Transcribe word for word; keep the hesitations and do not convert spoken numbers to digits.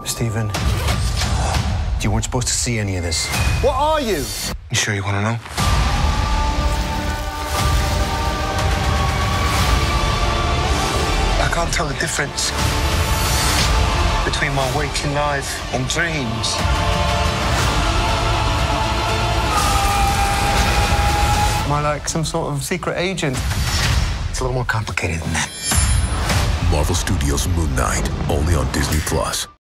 Stephen, you weren't supposed to see any of this. What are you? You sure you want to know? I can't tell the difference between my waking life and dreams. Am I like some sort of secret agent? It's a little more complicated than that. Marvel Studios' Moon Knight, only on Disney Plus.